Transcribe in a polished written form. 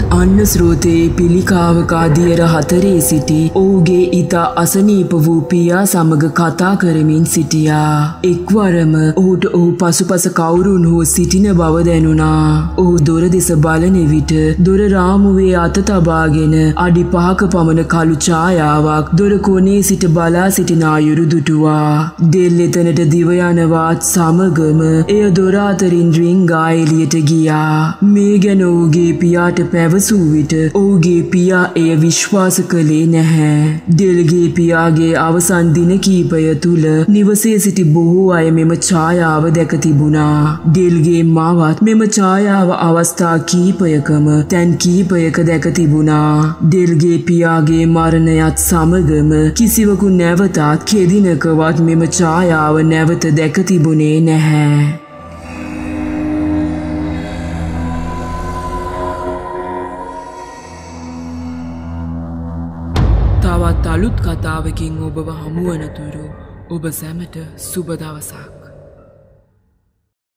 අන්න ස්රෝතයේ පිළිකාවක අදියර 4 සිටි ඔහුගේ ඉතා අසනීප වූ පියා සමග කතා කරමින් සිටියා. එක්වරම ඔහුට ඔහු පසුපස කවුරුන් හෝ සිටින බව දැනුණා. ඔහු දොර දෙස බලන විට දොර රාමුවේ අත තබාගෙන අඩි 5ක පමණ කළු ඡායාවක් දොර කොනේ සිට බලා සිටින අයුරු දුටුවා. දෙල් එතනට දිව යනවත් සමගම එය දොර අතරින් රින්ගා එළියට ගියා. මේ ගැන ඔහුගේ පියාට පැවසූ විට ඔහුගේ පියා එය විශ්වාස කළේ නැහැ. දෙල්ගේ පියාගේ අවසන් දින කීපය තුල නිවසේ සිටි බොහෝ අය මෙම ඡායාව දැක තිබුණා. දෙල්ගේ මවත් මෙම ඡායාව අවස්ථා කීපයකම තැන් කීපයක දැක තිබුණා. දෙල්ගේ පියාගේ මරණයත් සමගම කිසිවකු නැවතත් කෙදිනකවත් මෙම ඡායාව නැවත දැක තිබුණේ නැහැ. තවත් අලුත් කතාවකින් ඔබව හමුවනතුරු ඔබ සැමට සුබ දවසක්.